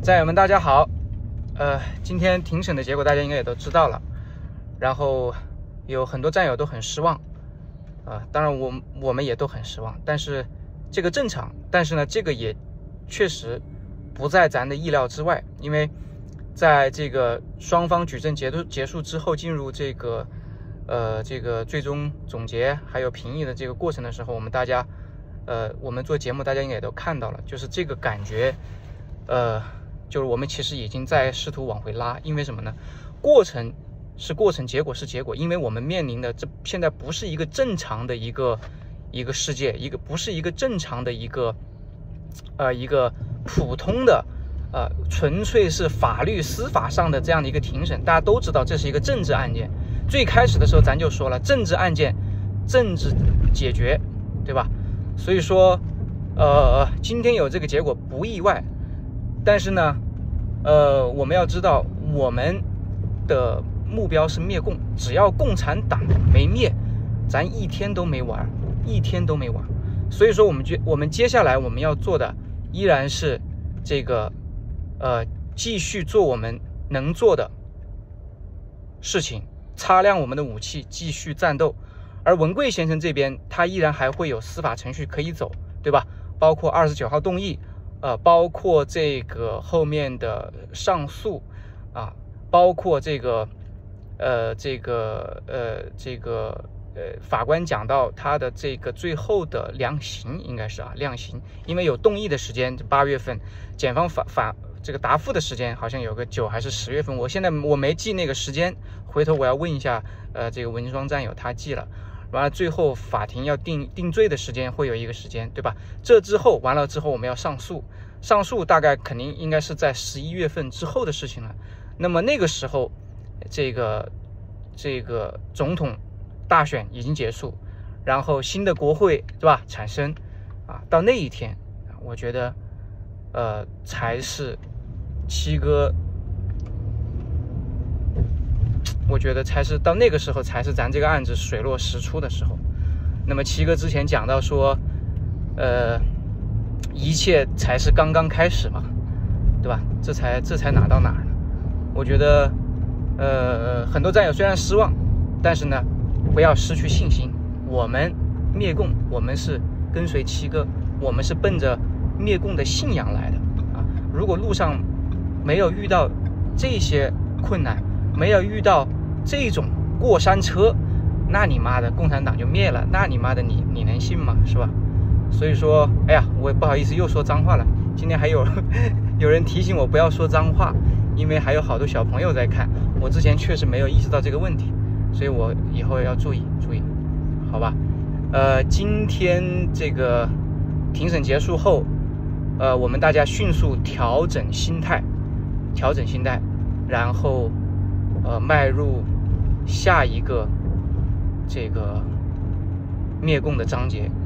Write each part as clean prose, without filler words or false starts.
战友们，大家好。今天庭审的结果大家应该也都知道了，然后有很多战友都很失望，当然我们也都很失望，但是这个正常，但是呢，这个也确实不在咱的意料之外，因为在这个双方举证结束之后，进入这个最终总结还有评议的这个过程的时候，我们做节目大家应该也都看到了，就是这个感觉，就是我们其实已经在试图往回拉，因为什么呢？过程是过程，结果是结果，因为我们面临的现在不是一个正常的一个世界，不是一个正常的一个普通的纯粹是法律司法上的这样的一个庭审。大家都知道这是一个政治案件，最开始的时候咱就说了，政治案件政治解决，对吧？所以说今天有这个结果不意外，但是呢我们要知道我们的目标是灭共，只要共产党没灭，咱一天都没玩。所以说我们接下来我们要做的依然是这个继续做我们能做的事情，擦亮我们的武器，继续战斗。而文贵先生这边他依然还会有司法程序可以走，对吧？包括29号动议，包括这个后面的上诉包括法官讲到他的这个最后的量刑，应该是量刑，因为有动议的时间8月份，检方这个答复的时间好像有个9还是10月份，我没记那个时间，回头我要问一下这个文双战友他记了。完了最后法庭要定罪的时间会有一个时间，对吧？这之后完了之后我们要上诉大概肯定应该是在11月份之后的事情了。那么那个时候这个总统大选已经结束，然后新的国会，对吧，产生到那一天我觉得才是七哥，我觉得才是到那个时候才是咱这个案子水落石出的时候。那么七哥之前讲到说一切才是刚刚开始嘛，对吧？这才哪到哪儿呢？我觉得很多战友虽然失望，但是呢不要失去信心。我们灭共，我们是跟随七哥，我们是奔着灭共的信仰来的如果路上没有遇到这些困难，没有遇到这种过山车，那你妈的共产党就灭了，那你妈的你能信吗？是吧？所以说哎呀，我也不好意思又说脏话了。今天还有人提醒我不要说脏话，因为还有好多小朋友在看，我之前确实没有意识到这个问题，所以我以后要注意，好吧？今天这个庭审结束后，我们大家迅速调整心态，然后迈入下一个这个灭共的章节。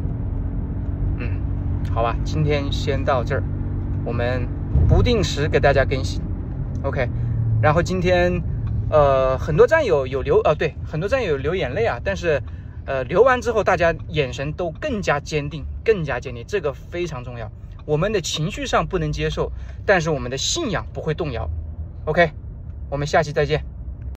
好吧，今天先到这儿，我们不定时给大家更新 OK。 然后今天很多战友有很多战友有流眼泪但是流完之后大家眼神都更加坚定，这个非常重要。我们的情绪上不能接受，但是我们的信仰不会动摇。 OK， 我们下期再见。